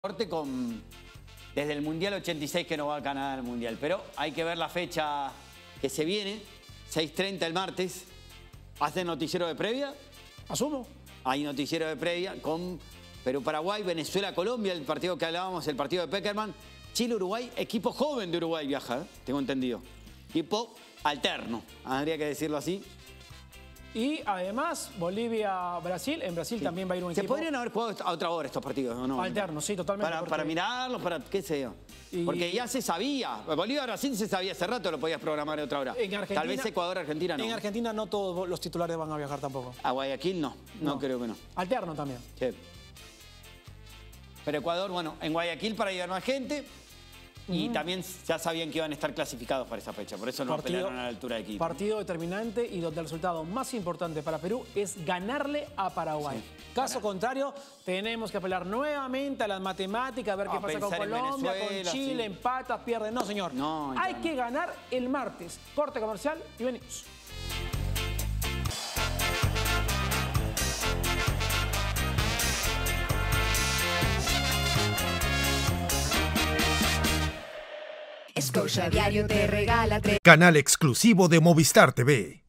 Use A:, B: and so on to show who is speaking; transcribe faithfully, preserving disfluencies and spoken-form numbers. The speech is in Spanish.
A: Corte con desde el Mundial ochenta y seis que no va a Canadá al Mundial, pero hay que ver la fecha que se viene, seis treinta el martes. ¿Hacen noticiero de previa?
B: Asumo.
A: Hay noticiero de previa con Perú-Paraguay, Venezuela-Colombia, el partido que hablábamos, el partido de Peckerman. Chile-Uruguay, equipo joven de Uruguay viaja, ¿eh? Tengo entendido. Equipo alterno, habría que decirlo así.
B: Y además, Bolivia-Brasil, en Brasil sí. también va a ir un
A: Se
B: equipo...
A: Se podrían haber jugado a otra hora estos partidos, ¿o no?
B: Alternos, sí, totalmente.
A: Para,
B: porque...
A: para mirarlos, para qué sé yo. Y... Porque ya se sabía. Bolivia-Brasil se sabía hace rato, lo podías programar a otra hora.
B: En Argentina,
A: Tal vez Ecuador-Argentina no.
B: En Argentina no todos los titulares van a viajar tampoco.
A: A Guayaquil no, no, no creo que no.
B: Alterno también.
A: Sí. Pero Ecuador, bueno, en Guayaquil para llevar más gente. Y mm. también ya sabían que iban a estar clasificados para esa fecha, por eso no partido, pelearon a la altura de equipo.
B: Partido determinante y donde el resultado más importante para Perú es ganarle a Paraguay. Sí, Caso para. contrario, tenemos que apelar nuevamente a las matemáticas, a ver a qué pasa con Colombia, con Chile, sí. empatas, pierden. No, señor. No, Hay no. que ganar el martes. Corte comercial y venimos.
C: Scotia Diario te regala tres.
D: Canal exclusivo de Movistar T V.